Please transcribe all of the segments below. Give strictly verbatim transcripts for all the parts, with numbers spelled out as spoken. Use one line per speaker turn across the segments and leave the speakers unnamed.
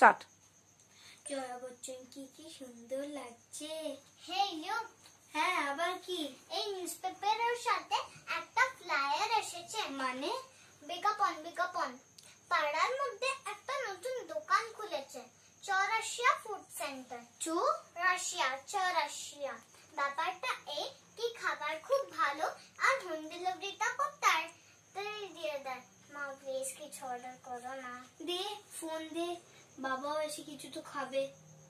Start.
Jaya Bachchan কি কি সুন্দর লাগছে।
হেই লুক,
হ্যাঁ আবার কি?
এই নিউজপেপারের সাথে একটা ফ্লায়ার এসেছে।
মানে?
বিজ্ঞাপন বিজ্ঞাপন পাড়ার মধ্যে একটা নতুন দোকান খুলেছে, চৌরাশিয়া ফুড সেন্টার।
চো
রাশিয়া চৌরাশিয়া। ব্যাপারটা এই কি খাবার খুব ভালো আর হোম ডেলিভারিটা খুব তাড়াতাড়ি দিয়ে দেয়। মা প্লিজ কিছু অর্ডার করো না।
দে ফোন দে, বাবাও এসে কিছু তো খাবে।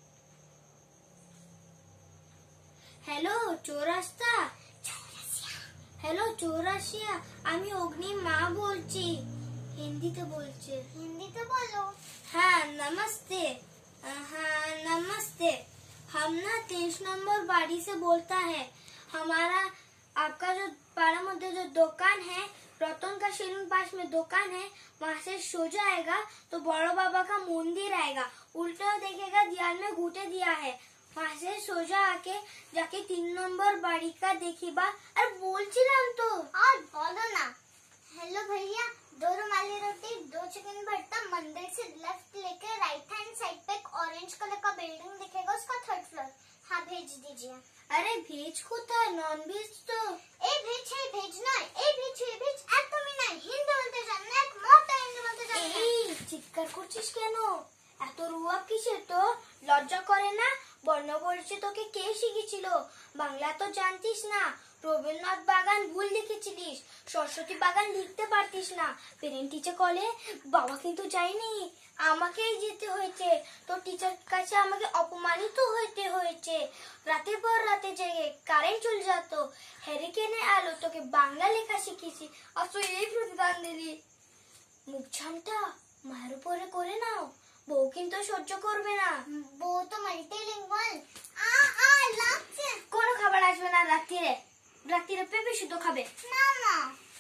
হ্যালো চৌরাস্তা, হ্যালো চৌরাশিয়া, আমি অগ্নি মা বলছি। হিন্দিতে বলছে।
हिंदी बोलो।
हाँ नमस्ते, हाँ नमस्ते। हम ना तेईस नंबर बाड़ी से बोलता है। हमारा आपका जो पाड़ा मध्य जो दुकान है, रतन का सैलून पास में दुकान है, वहाँ से सोजा आएगा तो बड़ो बाबा का मंदिर आएगा, उल्टा देखेगा दीवार में घूटे दिया है, वहाँ से सोजा आके जाके तीन नंबर बाड़ी का देखी बा। अरे बोलছিলাম तो।
और बोलो ना। हेलो भैया, दो रुमाली रोटी, दो चिकन भरता, मंदिर से लेफ्ट लेके राइट हैंड साइड पे एक ऑरेंज कलर का बिल्डिंग दिखेगा, उसका थर्ड फ्लोर। हाँ भेज दीजिए।
अरे भेज কোথায়, নন ভেজ তো।
ए भेज है भेज ना, ए भेज है भेज একদমই নাই। হিন্দি বলতে জান না, এক মোটা হিন্দি বলতে জান না।
এই চিৎকার করছিস কেন? এত রুয়া কিসের তো? লজ্জা করে না? বর্ণ পরিচয় তোকে কে শিখিয়েছিল? বাংলা তো জানতিস না, রবীন্দ্রনাথ বাগান ভুল লিখেছিলিস, সরস্বতী বাগান লিখতে পারতিস না। পেরেন্ট টিচার কলে বাবা কিন্তু যায়নি, আমাকেই যেতে হয়েছে। তো টিচার কাছে আমাকে অপমানিত হতে হয়েছে। রাতের পর রাতে জেগে কারেন্ট চলে যেত, হ্যারিকেনে আলো তোকে বাংলা লেখা শিখিয়েছি, আর তুই এই প্রতিদান দিলি। মুখ ছামটা মায়ের উপরে করে নাও, বউ কিন্তু সহ্য করবে না।
वो तो मल्टीलिंगुअल। आ आ লাগছে।
কোনো খাবার আসবে না রাত্রিরে, রাত্রিরে পেঁপে শুধু খাবে।
না না